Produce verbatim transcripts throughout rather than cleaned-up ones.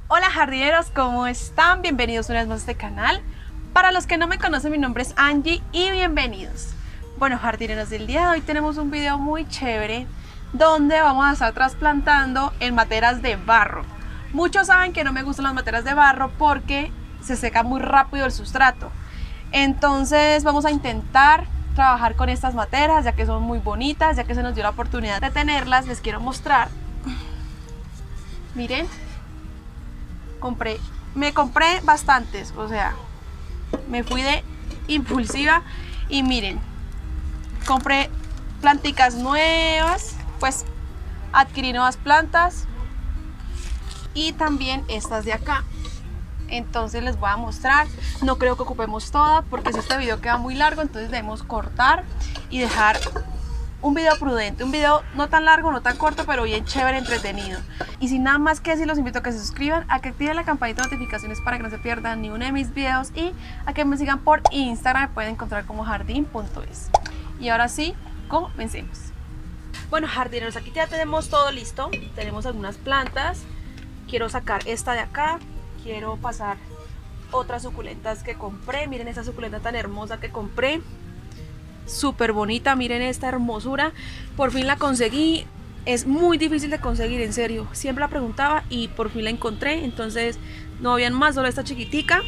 Hola jardineros, ¿cómo están? Bienvenidos una vez más a este canal. Para los que no me conocen, mi nombre es Angie y bienvenidos. Bueno jardineros, del día de hoy tenemos un video muy chévere donde vamos a estar trasplantando en materas de barro. Muchos saben que no me gustan las materas de barro porque se seca muy rápido el sustrato. Entonces vamos a intentar trabajar con estas materas ya que son muy bonitas, ya que se nos dio la oportunidad de tenerlas. Les quiero mostrar. Miren, compré, me compré bastantes, o sea, me fui de impulsiva y miren, compré planticas nuevas, pues adquirí nuevas plantas y también estas de acá. Entonces les voy a mostrar, no creo que ocupemos todas porque si este video queda muy largo, entonces debemos cortar y dejar un video prudente, un video no tan largo, no tan corto, pero bien chévere, entretenido. Y sin nada más que decir, los invito a que se suscriban, a que activen la campanita de notificaciones para que no se pierdan ni uno de mis videos y a que me sigan por Instagram, me pueden encontrar como jardín punto es. Y ahora sí, comencemos. Bueno jardineros, aquí ya tenemos todo listo, tenemos algunas plantas. Quiero sacar esta de acá, quiero pasar otras suculentas que compré. Miren esta suculenta tan hermosa que compré, súper bonita, miren esta hermosura, por fin la conseguí. Es muy difícil de conseguir, en serio, siempre la preguntaba y por fin la encontré. Entonces no habían más, solo esta chiquitica.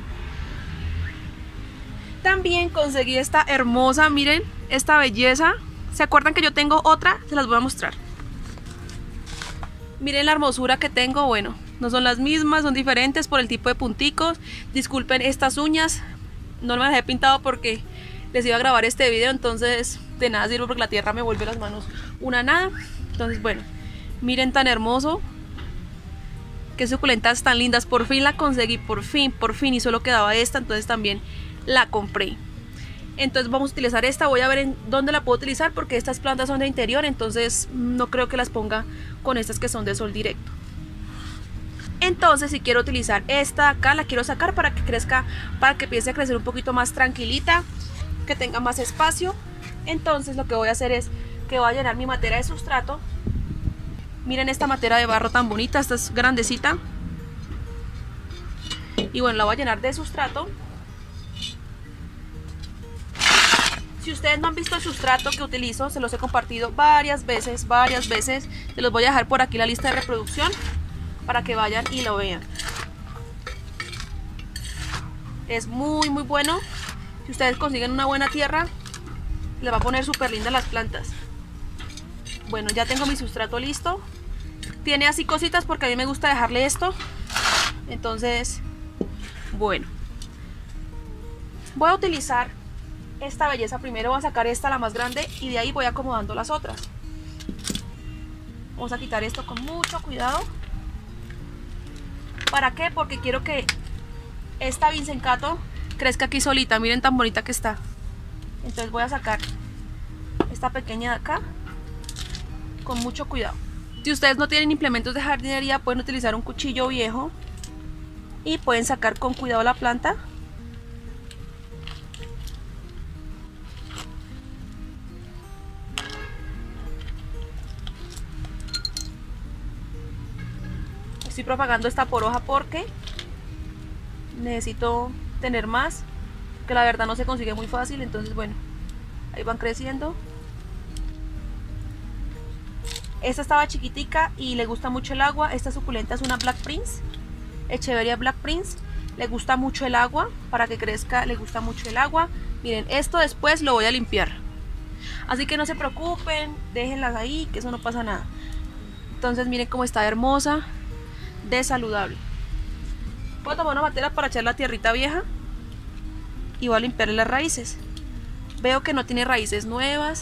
También conseguí esta hermosa, miren esta belleza. ¿Se acuerdan que yo tengo otra? Se las voy a mostrar. Miren la hermosura que tengo. Bueno, no son las mismas, son diferentes por el tipo de punticos. Disculpen estas uñas, no me las he pintado porque les iba a grabar este video, entonces de nada sirve porque la tierra me vuelve las manos una nada. Entonces bueno, miren tan hermoso, qué suculentas tan lindas. Por fin la conseguí, por fin, por fin, y solo quedaba esta, entonces también la compré. Entonces vamos a utilizar esta, voy a ver en dónde la puedo utilizar porque estas plantas son de interior, entonces no creo que las ponga con estas que son de sol directo. Entonces si quiero utilizar esta acá, la quiero sacar para que crezca, para que empiece a crecer un poquito más tranquilita, que tenga más espacio. Entonces lo que voy a hacer es que voy a llenar mi matera de sustrato. Miren esta matera de barro tan bonita, esta es grandecita. Y bueno, la voy a llenar de sustrato. Si ustedes no han visto el sustrato que utilizo, se los he compartido varias veces, varias veces. Se los voy a dejar por aquí la lista de reproducción para que vayan y lo vean. Es muy muy bueno. Si ustedes consiguen una buena tierra, les va a poner súper lindas las plantas. Bueno, ya tengo mi sustrato listo. Tiene así cositas porque a mí me gusta dejarle esto. Entonces, bueno, voy a utilizar esta belleza primero. Voy a sacar esta, la más grande, y de ahí voy acomodando las otras. Vamos a quitar esto con mucho cuidado. ¿Para qué? Porque quiero que esta vincencato crezca aquí solita. Miren tan bonita que está. Entonces voy a sacar esta pequeña de acá con mucho cuidado. Si ustedes no tienen implementos de jardinería, pueden utilizar un cuchillo viejo y pueden sacar con cuidado la planta. Estoy propagando esta por hoja porque necesito tener más, que la verdad no se consigue muy fácil. Entonces bueno, ahí van creciendo. Esta estaba chiquitica y le gusta mucho el agua. Esta suculenta es una Black Prince, Echeveria Black Prince. Le gusta mucho el agua, para que crezca le gusta mucho el agua. Miren, esto después lo voy a limpiar, así que no se preocupen, déjenlas ahí, que eso no pasa nada. Entonces miren cómo está hermosa, de saludable. Voy a tomar una matera para echar la tierrita vieja y voy a limpiarle las raíces. Veo que no tiene raíces nuevas.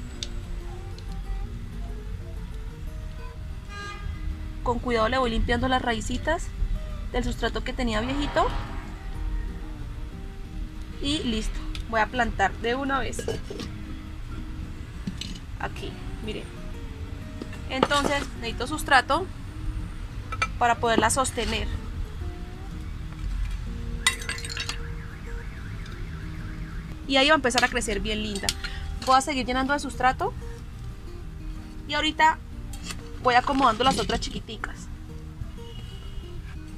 Con cuidado le voy limpiando las raícitas del sustrato que tenía viejito. Y listo, voy a plantar de una vez. Aquí, miren. Entonces necesito sustrato para poderla sostener. Y ahí va a empezar a crecer bien linda. Voy a seguir llenando de sustrato y ahorita voy acomodando las otras chiquiticas.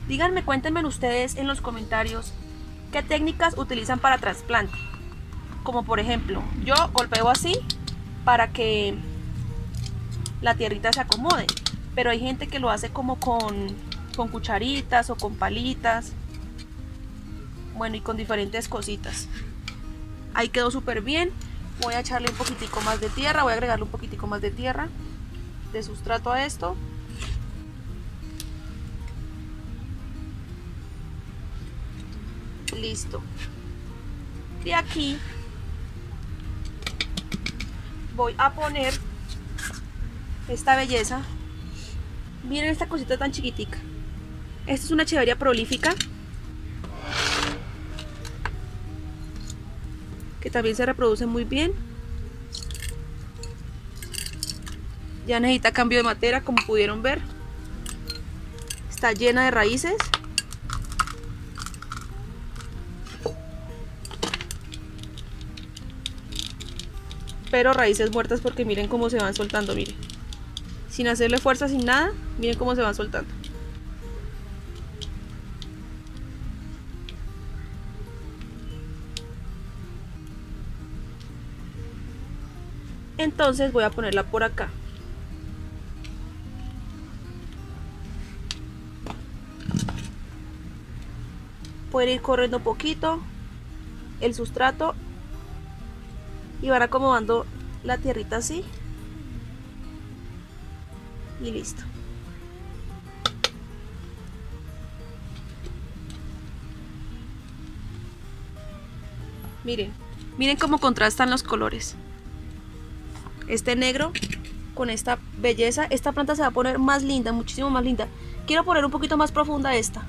Díganme, cuéntenme ustedes en los comentarios qué técnicas utilizan para trasplante. Como por ejemplo, yo golpeo así para que la tierrita se acomode, pero hay gente que lo hace como con, con cucharitas o con palitas, bueno, y con diferentes cositas. Ahí quedó súper bien. Voy a echarle un poquitico más de tierra, voy a agregarle un poquitico más de tierra, de sustrato a esto. Listo. Y aquí voy a poner esta belleza. Miren esta cosita tan chiquitica. Esta es una echeveria prolífica, que también se reproduce muy bien. Ya necesita cambio de materia, como pudieron ver. Está llena de raíces. Pero raíces muertas, porque miren cómo se van soltando, miren. Sin hacerle fuerza, sin nada, miren cómo se van soltando. Entonces voy a ponerla por acá. Pueden ir corriendo un poquito el sustrato y van acomodando la tierrita así. Y listo. Miren, miren cómo contrastan los colores. Este negro con esta belleza. Esta planta se va a poner más linda, muchísimo más linda. Quiero poner un poquito más profunda esta.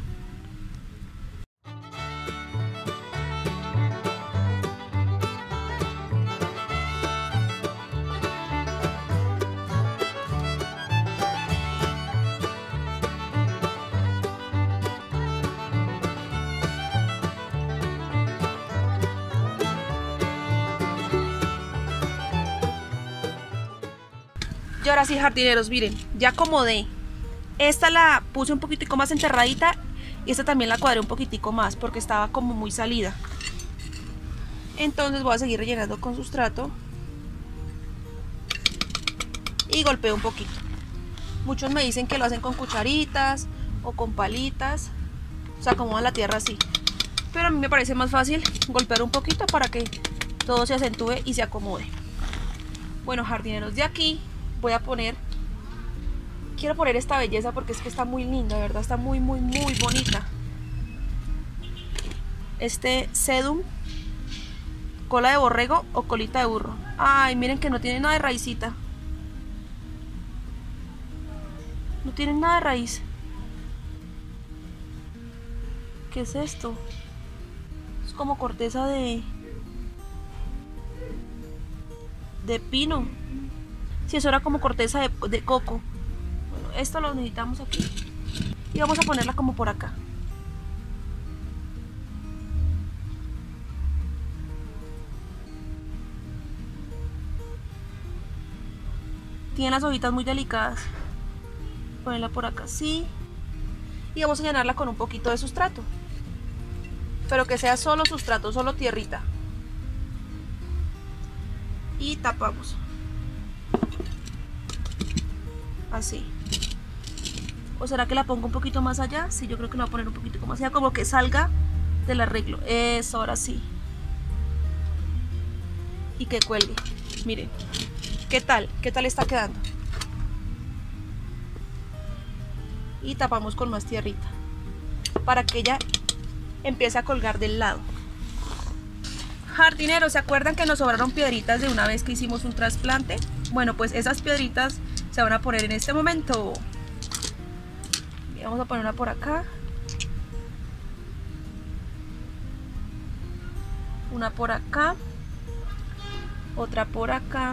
Y ahora sí, jardineros, miren, ya acomodé. Esta la puse un poquitico más enterradita y esta también la cuadré un poquitico más porque estaba como muy salida. Entonces voy a seguir rellenando con sustrato y golpeo un poquito. Muchos me dicen que lo hacen con cucharitas o con palitas, o sea, acomodan la tierra así. Pero a mí me parece más fácil golpear un poquito para que todo se acentúe y se acomode. Bueno, jardineros, de aquí voy a poner, quiero poner esta belleza porque es que está muy linda, de verdad, está muy muy muy bonita. Este sedum, cola de borrego o colita de burro. Ay, miren que no tiene nada de raicita. No tiene nada de raíz. ¿Qué es esto? Es como corteza de de pino. Si eso era como corteza de, de coco. Bueno, esto lo necesitamos aquí. Y vamos a ponerla como por acá. Tiene las hojitas muy delicadas. Ponerla por acá así. Y vamos a llenarla con un poquito de sustrato. Pero que sea solo sustrato, solo tierrita. Y tapamos. Así. ¿O será que la pongo un poquito más allá? Sí, yo creo que la voy a poner un poquito más allá, como que salga del arreglo. Eso, ahora sí. Y que cuelgue. Miren. ¿Qué tal? ¿Qué tal está quedando? Y tapamos con más tierrita para que ella empiece a colgar del lado. Jardineros, ¿se acuerdan que nos sobraron piedritas de una vez que hicimos un trasplante? Bueno, pues esas piedritas se van a poner en este momento. Y vamos a poner una por acá, una por acá, otra por acá,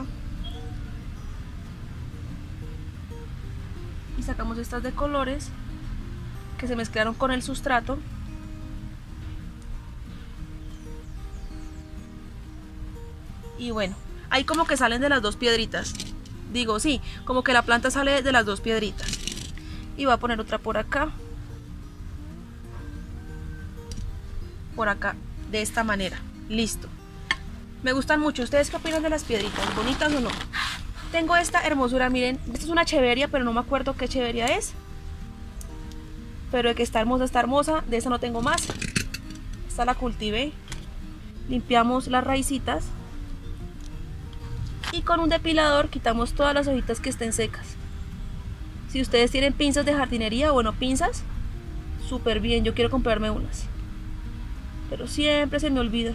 y sacamos estas de colores que se mezclaron con el sustrato. Y bueno, ahí como que salen de las dos piedritas. Digo, sí, como que la planta sale de las dos piedritas. Y voy a poner otra por acá. por acá, de esta manera. Listo. Me gustan mucho. ¿Ustedes qué opinan de las piedritas? ¿Bonitas o no? Tengo esta hermosura, miren. Esta es una cheveria, pero no me acuerdo qué cheveria es. Pero de que está hermosa, está hermosa. De esa no tengo más. Esta la cultivé. Limpiamos las raicitas. Y con un depilador quitamos todas las hojitas que estén secas. Si ustedes tienen pinzas de jardinería, bueno, pinzas, súper bien. Yo quiero comprarme unas. Pero siempre se me olvida.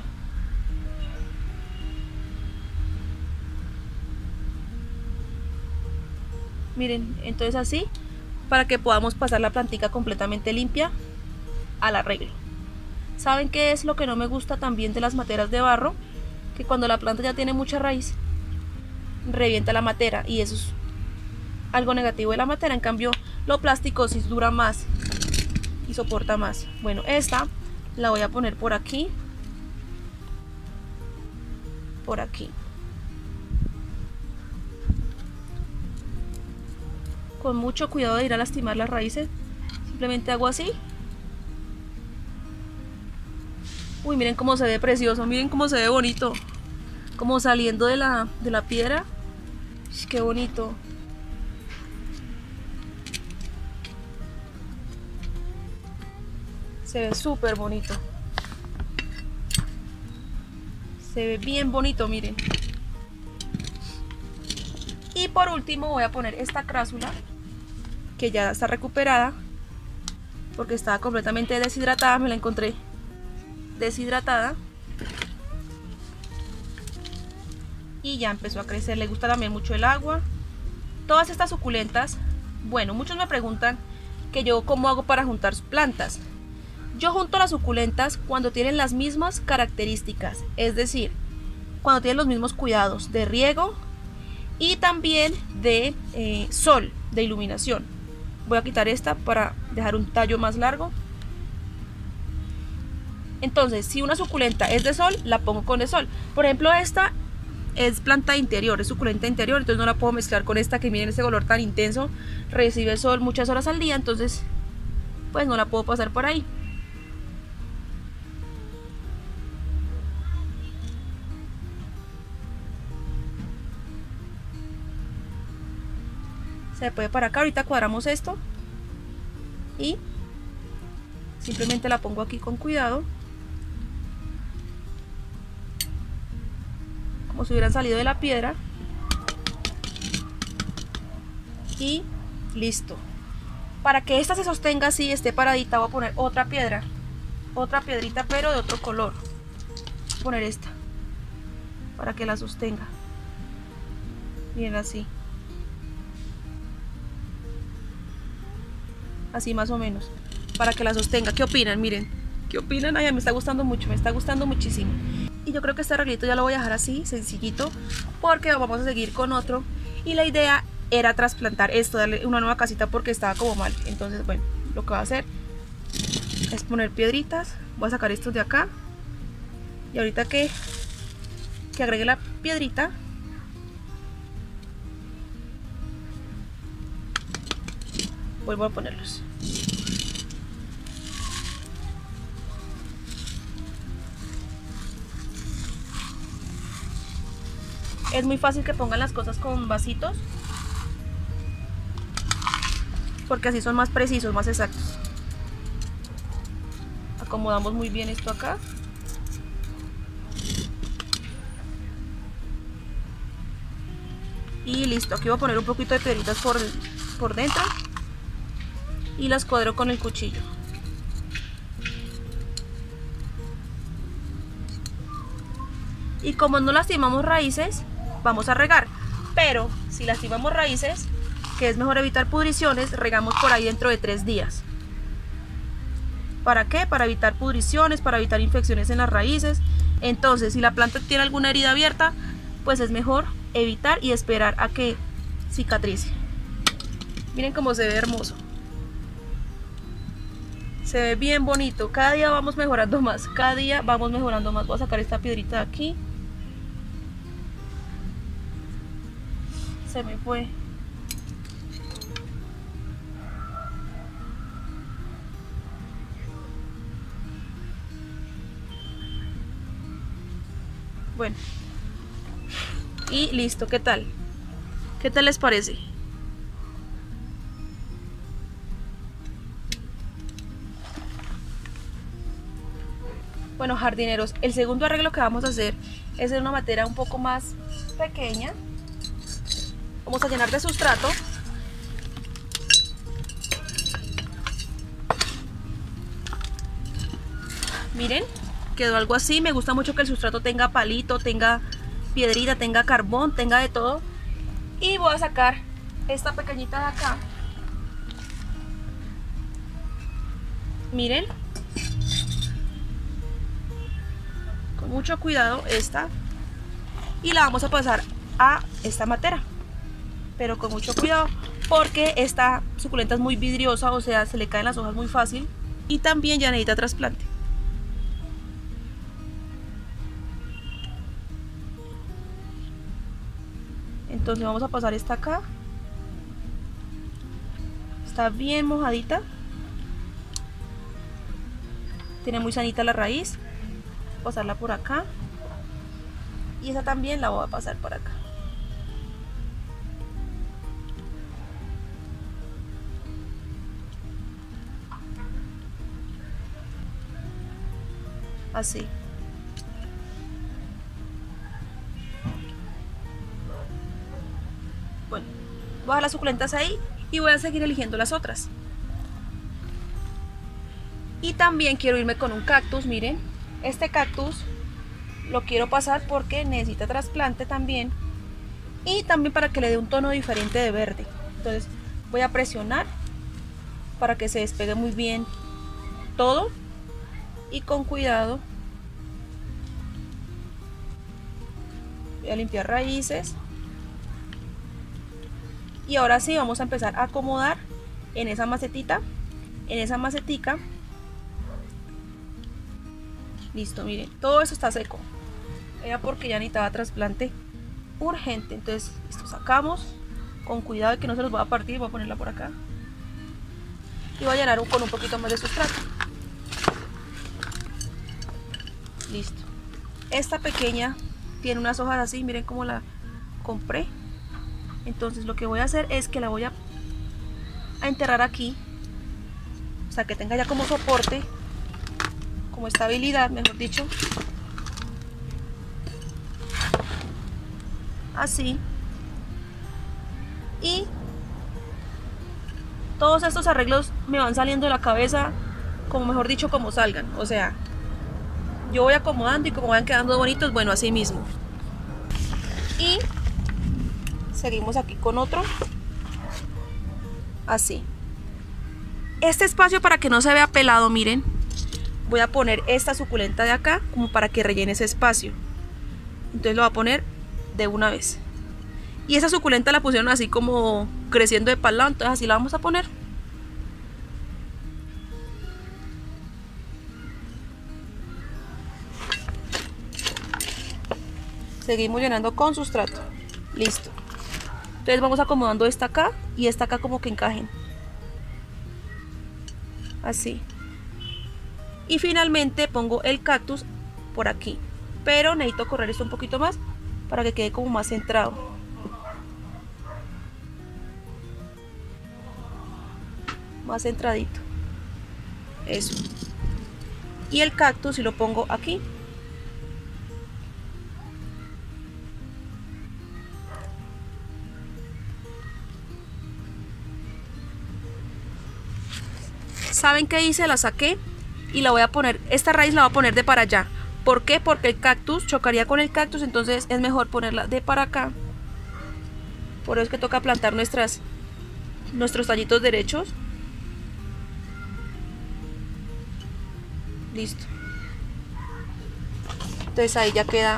Miren, entonces así, para que podamos pasar la plantica completamente limpia al arreglo. ¿Saben qué es lo que no me gusta también de las materas de barro? Que cuando la planta ya tiene mucha raíz, revienta la matera, y eso es algo negativo de la matera. En cambio, lo plástico sí dura más y soporta más. Bueno, esta la voy a poner por aquí, por aquí. Con mucho cuidado de ir a lastimar las raíces. Simplemente hago así. Uy, miren cómo se ve precioso, miren cómo se ve bonito. Como saliendo de la, de la piedra. Qué bonito. Se ve súper bonito. Se ve bien bonito, miren. Y por último voy a poner esta crásula, que ya está recuperada, porque estaba completamente deshidratada. Me la encontré deshidratada. Y ya empezó a crecer. Le gusta también mucho el agua. Todas estas suculentas, bueno, muchos me preguntan que yo cómo hago para juntar plantas. Yo junto las suculentas cuando tienen las mismas características, es decir, cuando tienen los mismos cuidados de riego y también de eh, sol, de iluminación. Voy a quitar esta para dejar un tallo más largo. Entonces, si una suculenta es de sol, la pongo con de sol. Por ejemplo, esta es planta interior, es suculenta interior, entonces no la puedo mezclar con esta que miren ese color tan intenso. Recibe sol muchas horas al día, entonces pues no la puedo pasar por ahí. Se puede para acá. Ahorita cuadramos esto y simplemente la pongo aquí con cuidado, como si hubieran salido de la piedra, y listo. Para que esta se sostenga así, esté paradita, voy a poner otra piedra, otra piedrita, pero de otro color. Voy a poner esta para que la sostenga. Miren, así. Así más o menos, para que la sostenga. ¿Qué opinan? Miren, ¿qué opinan? Ay, me está gustando mucho, me está gustando muchísimo. Y yo creo que este arreglito ya lo voy a dejar así, sencillito, porque vamos a seguir con otro. Y la idea era trasplantar esto, darle una nueva casita porque estaba como mal. Entonces, bueno, lo que voy a hacer es poner piedritas. Voy a sacar estos de acá. Y ahorita que, que agregue la piedrita, vuelvo a ponerlos. Es muy fácil que pongan las cosas con vasitos, porque así son más precisos, más exactos. Acomodamos muy bien esto acá. Y listo. Aquí voy a poner un poquito de piedritas por, por dentro y las cuadro con el cuchillo. Y como no lastimamos raíces, vamos a regar. Pero si lastimamos raíces, que es mejor evitar pudriciones, regamos por ahí dentro de tres días. ¿Para qué? Para evitar pudriciones, para evitar infecciones en las raíces. Entonces, si la planta tiene alguna herida abierta, pues es mejor evitar y esperar a que cicatrice. Miren cómo se ve hermoso. Se ve bien bonito. Cada día vamos mejorando más. Cada día vamos mejorando más. Voy a sacar esta piedrita de aquí. Se me fue. Bueno, y listo. ¿Qué tal? ¿Qué tal les parece? Bueno, jardineros, el segundo arreglo que vamos a hacer es en una matera un poco más pequeña. Vamos a llenar de sustrato. Miren, quedó algo así. Me gusta mucho que el sustrato tenga palito, tenga piedrita, tenga carbón, tenga de todo. Y voy a sacar esta pequeñita de acá. Miren, con mucho cuidado esta, y la vamos a pasar a esta matera, pero con mucho cuidado porque esta suculenta es muy vidriosa, o sea, se le caen las hojas muy fácil y también ya necesita trasplante. Entonces vamos a pasar esta acá. Está bien mojadita, tiene muy sanita la raíz. Pasarla por acá, y esa también la voy a pasar por acá. Así. Bueno, voy a dejar las suculentas ahí y voy a seguir eligiendo las otras. Y también quiero irme con un cactus. Miren, este cactus lo quiero pasar porque necesita trasplante también, y también para que le dé un tono diferente de verde. Entonces voy a presionar para que se despegue muy bien todo, y con cuidado voy a limpiar raíces. Y ahora sí vamos a empezar a acomodar en esa macetita, en esa macetica. Listo, miren, todo eso está seco. Era porque ya necesitaba trasplante urgente. Entonces, esto sacamos con cuidado de que no se los voy a partir. Voy a ponerla por acá y voy a llenar con un poquito más de sustrato. Listo. Esta pequeña tiene unas hojas así, miren cómo la compré. Entonces lo que voy a hacer es que la voy a, a enterrar aquí, o sea, que tenga ya como soporte, como estabilidad, mejor dicho. Así. Y todos estos arreglos me van saliendo de la cabeza, como mejor dicho, como salgan. O sea, yo voy acomodando y como van quedando bonitos, bueno, así mismo. Y seguimos aquí con otro. Así. Este espacio, para que no se vea pelado, miren, voy a poner esta suculenta de acá como para que rellene ese espacio. Entonces lo voy a poner de una vez. Y esa suculenta la pusieron así como creciendo de para el lado, entonces así la vamos a poner. Seguimos llenando con sustrato. Listo. Entonces vamos acomodando esta acá y esta acá como que encajen. Así. Y finalmente pongo el cactus por aquí. Pero necesito correr esto un poquito más para que quede como más centrado. Más centradito. Eso. Y el cactus si lo pongo aquí. ¿Saben qué hice? La saqué y la voy a poner, esta raíz la voy a poner de para allá. ¿Por qué? Porque el cactus chocaría con el cactus, entonces es mejor ponerla de para acá. Por eso es que toca plantar nuestras, nuestros tallitos derechos. Listo. Entonces ahí ya queda,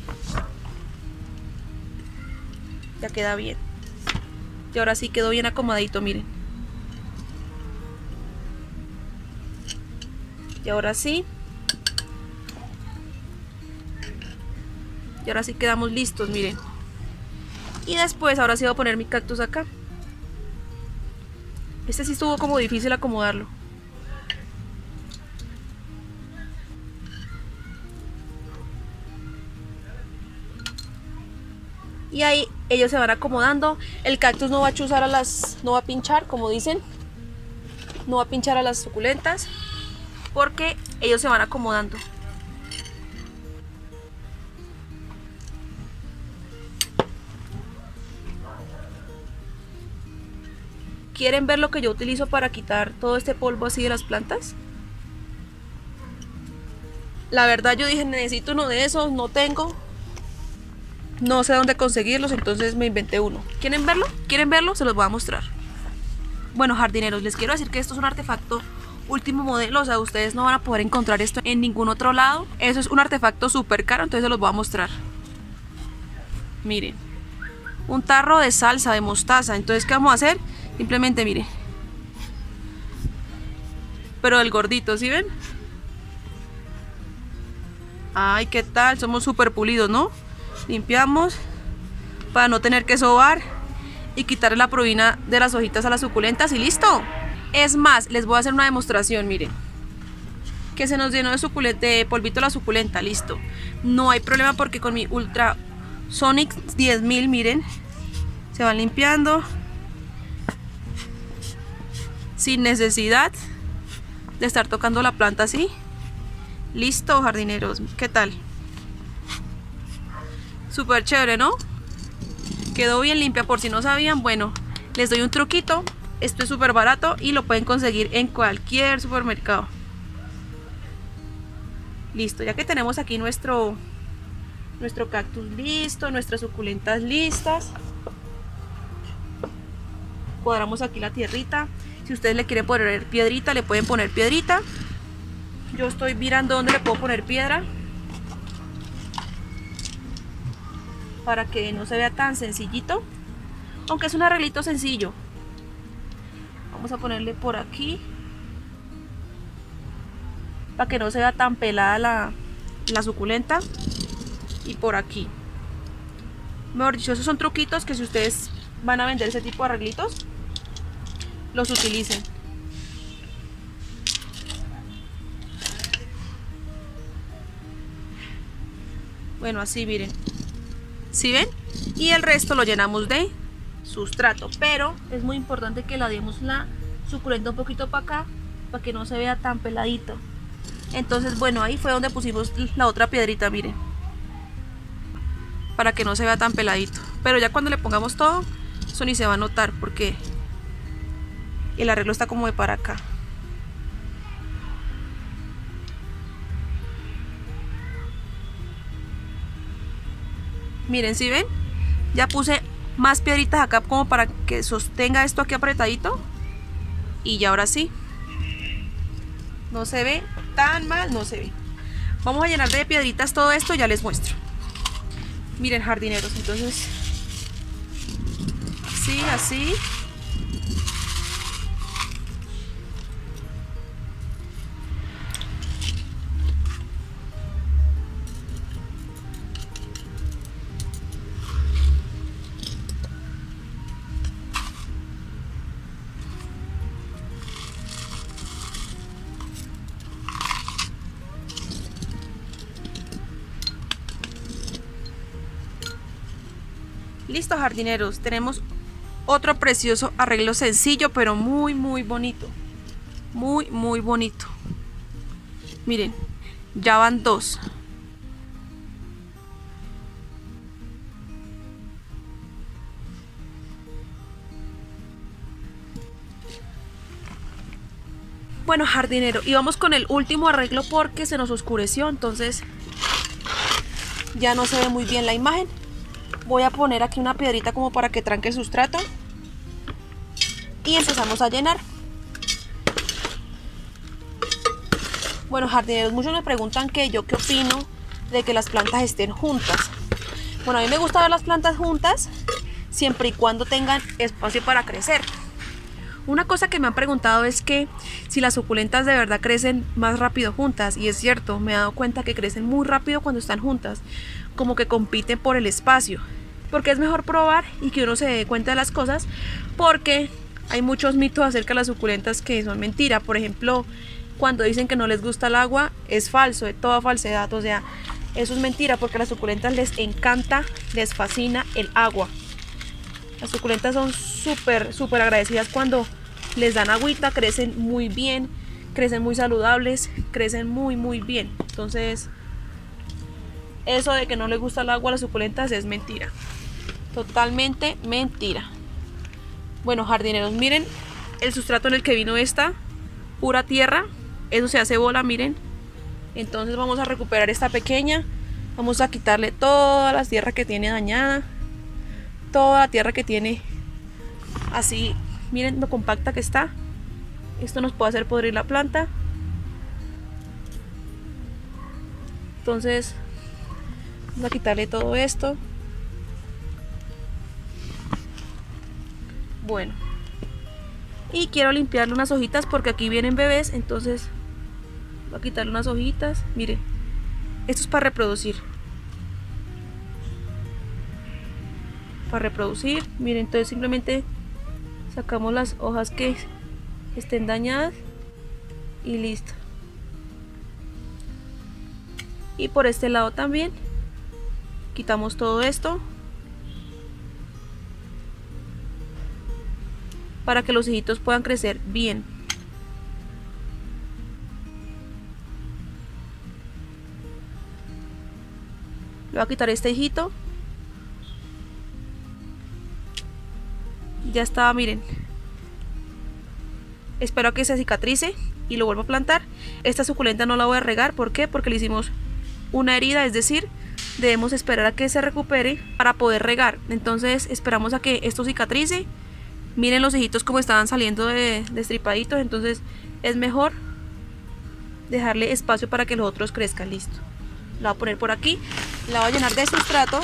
ya queda bien. Y ahora sí quedó bien acomodadito, miren. Y ahora sí. Y ahora sí quedamos listos, miren. Y después, ahora sí voy a poner mi cactus acá. Este sí estuvo como difícil acomodarlo. y ahí ellos se van acomodando. El cactus no va a chuzar a las, no va a pinchar, como dicen, no va a pinchar a las suculentas porque ellos se van acomodando. ¿Quieren ver lo que yo utilizo para quitar todo este polvo así de las plantas? La verdad yo dije, necesito uno de esos, no tengo. No sé dónde conseguirlos, entonces me inventé uno. ¿Quieren verlo? ¿Quieren verlo? Se los voy a mostrar. Bueno, jardineros, les quiero decir que esto es un artefacto último modelo, o sea, ustedes no van a poder encontrar esto en ningún otro lado. Eso es un artefacto súper caro, entonces se los voy a mostrar. Miren, un tarro de salsa, de mostaza. Entonces, ¿qué vamos a hacer? Simplemente, miren. Pero el gordito, ¿sí ven? Ay, ¿qué tal? Somos súper pulidos, ¿no? Limpiamos para no tener que sobar y quitarle la provina de las hojitas a las suculentas y listo. Es más, les voy a hacer una demostración, miren. Que se nos llenó de, suculenta, de polvito la suculenta, listo. No hay problema porque con mi Ultra Sonic diez mil, miren, se van limpiando sin necesidad de estar tocando la planta así. Listo, jardineros, ¿qué tal? Súper chévere, ¿no? Quedó bien limpia, por si no sabían. Bueno, les doy un truquito. Esto es súper barato y lo pueden conseguir en cualquier supermercado. Listo, ya que tenemos aquí nuestro nuestro cactus listo, nuestras suculentas listas, cuadramos aquí la tierrita. Si ustedes le quieren poner piedrita, le pueden poner piedrita. Yo estoy mirando dónde le puedo poner piedra para que no se vea tan sencillito, aunque es un arreglito sencillo. Vamos a ponerle por aquí para que no se vea tan pelada la, la suculenta, y por aquí. Mejor dicho, esos son truquitos que si ustedes van a vender ese tipo de arreglitos, los utilicen. Bueno, así miren, ¿sí ven? Y el resto lo llenamos de sustrato, pero es muy importante que la demos la suculenta un poquito para acá para que no se vea tan peladito. Entonces, bueno, ahí fue donde pusimos la otra piedrita, miren, para que no se vea tan peladito. Pero ya cuando le pongamos todo, eso ni se va a notar porque el arreglo está como de para acá. Miren, ¿sí ven? Ya puse más piedritas acá como para que sostenga esto aquí apretadito. Y ya ahora sí, no se ve tan mal, no se ve. Vamos a llenar de piedritas todo esto, ya les muestro. Miren, jardineros, entonces así, así. Listo, jardineros, tenemos otro precioso arreglo sencillo pero muy muy bonito, muy muy bonito. Miren, ya van dos. Bueno, jardinero, y vamos con el último arreglo porque se nos oscureció, entonces ya no se ve muy bien la imagen. Voy a poner aquí una piedrita como para que tranque el sustrato y empezamos a llenar. Bueno, jardineros, muchos me preguntan que yo qué opino de que las plantas estén juntas. Bueno, a mí me gusta ver las plantas juntas siempre y cuando tengan espacio para crecer. Una cosa que me han preguntado es que si las suculentas de verdad crecen más rápido juntas, y es cierto, me he dado cuenta que crecen muy rápido cuando están juntas, como que compiten por el espacio, porque es mejor probar y que uno se dé cuenta de las cosas, porque hay muchos mitos acerca de las suculentas que son mentira. Por ejemplo, cuando dicen que no les gusta el agua, es falso, es toda falsedad. O sea, Eso es mentira, porque a las suculentas les encanta, les fascina el agua. Las suculentas son súper, súper agradecidas cuando les dan agüita, crecen muy bien, crecen muy saludables, crecen muy, muy bien. Entonces, eso de que no les gusta el agua a las suculentas es mentira. Totalmente mentira. Bueno, jardineros, miren el sustrato en el que vino esta, pura tierra. Eso se hace bola, miren. Entonces vamos a recuperar esta pequeña. Vamos a quitarle toda la tierra que tiene dañada. Toda la tierra que tiene así. Miren lo compacta que está. Esto nos puede hacer podrir la planta. Entonces vamos a quitarle todo esto. Bueno, y quiero limpiarle unas hojitas porque aquí vienen bebés. Entonces voy a quitarle unas hojitas. Miren, esto es para reproducir. Para reproducir, miren, entonces simplemente sacamos las hojas que estén dañadas y listo. Y por este lado también quitamos todo esto para que los hijitos puedan crecer bien. Le voy a quitar este hijito. Ya está, miren. Espero a que se cicatrice y lo vuelvo a plantar. Esta suculenta no la voy a regar. ¿Por qué? Porque le hicimos una herida, es decir, debemos esperar a que se recupere para poder regar. Entonces esperamos a que esto cicatrice. Miren los hijitos como estaban saliendo de destripaditos. Entonces es mejor dejarle espacio para que los otros crezcan. Listo. La voy a poner por aquí. La voy a llenar de sustrato.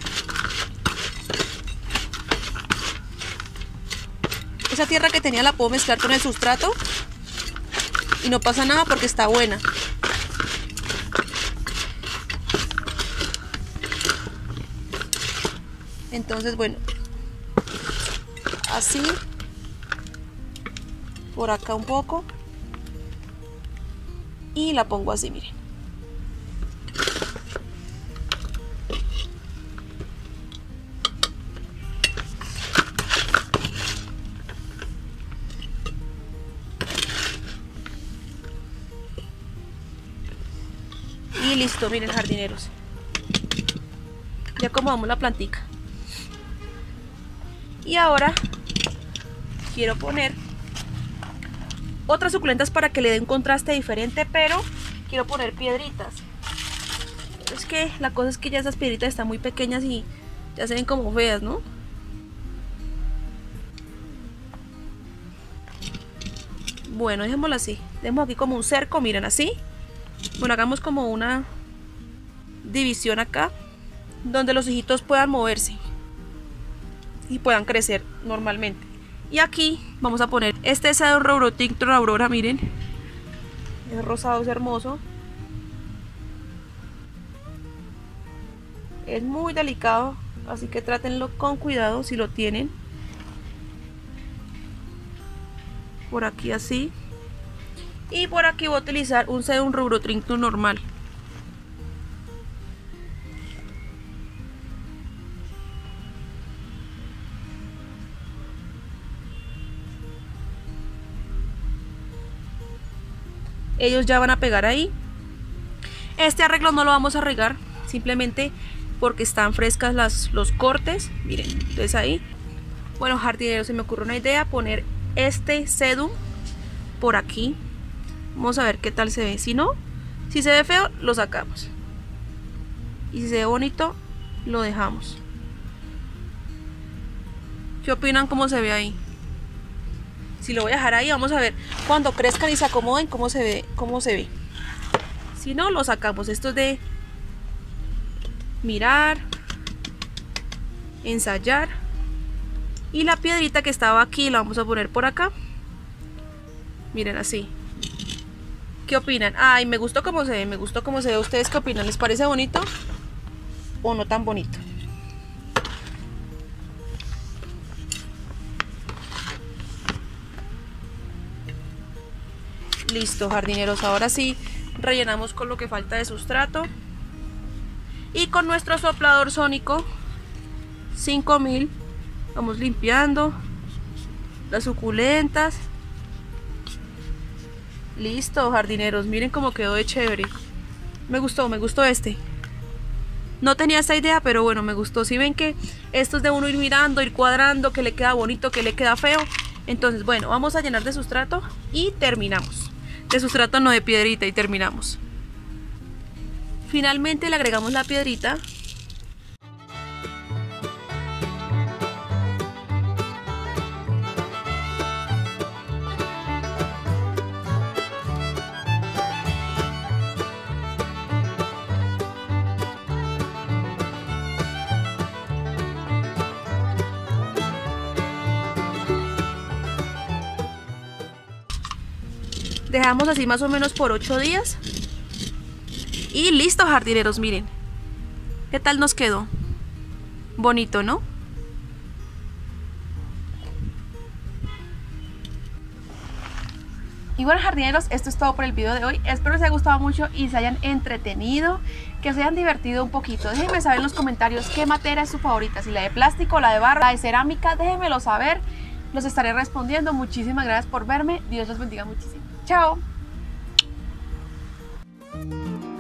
Esa tierra que tenía la puedo mezclar con el sustrato y no pasa nada porque está buena. Entonces, bueno, así, por acá un poco, y la pongo así, miren. Y listo, miren, jardineros. Ya acomodamos la plantica. Y ahora quiero poner otras suculentas para que le dé un contraste diferente, pero quiero poner piedritas. Es que la cosa es que ya esas piedritas están muy pequeñas y ya se ven como feas, ¿no? Bueno, dejémoslo así. Dejemos aquí como un cerco, miren, así. Bueno, hagamos como una división acá donde los hijitos puedan moverse y puedan crecer normalmente. Y aquí vamos a poner este Sedum rubrotinctum aurora, miren, es rosado, es hermoso, es muy delicado, así que trátenlo con cuidado si lo tienen. Por aquí así. Y por aquí voy a utilizar un Sedum rubrotinctum normal. Ellos ya van a pegar ahí. Este arreglo no lo vamos a regar, simplemente porque están frescas las, los cortes. Miren, entonces ahí. Bueno, jardineros, se me ocurre una idea, poner este Sedum por aquí. Vamos a ver qué tal se ve. Si no, si se ve feo, lo sacamos. Y si se ve bonito, lo dejamos. ¿Qué opinan cómo se ve ahí? Si lo voy a dejar ahí, vamos a ver cuando crezcan y se acomoden cómo se ve, cómo se ve. Si no, lo sacamos. Esto es de mirar, ensayar. Y la piedrita que estaba aquí la vamos a poner por acá. Miren, así. ¿Qué opinan? Ay, me gustó cómo se ve, me gustó cómo se ve. ¿Ustedes qué opinan? ¿Les parece bonito o no tan bonito? Listo, jardineros, ahora sí rellenamos con lo que falta de sustrato. Y con nuestro soplador sónico cinco mil vamos limpiando las suculentas. Listo, jardineros, miren cómo quedó de chévere. Me gustó, me gustó este. No tenía esta idea, pero bueno, me gustó. Si ven que esto es de uno ir mirando, ir cuadrando, que le queda bonito, que le queda feo. Entonces, bueno, vamos a llenar de sustrato y terminamos. De sustrato no, de piedrita, y terminamos. Finalmente le agregamos la piedrita. Dejamos así más o menos por ocho días. Y listo, jardineros, miren. ¿Qué tal nos quedó? Bonito, ¿no? Y bueno, jardineros, esto es todo por el video de hoy. Espero les haya gustado mucho y se hayan entretenido, que se hayan divertido un poquito. Déjenme saber en los comentarios qué materia es su favorita, si la de plástico, la de barro, la de cerámica. Déjenmelo saber, los estaré respondiendo. Muchísimas gracias por verme. Dios los bendiga muchísimo. Chao.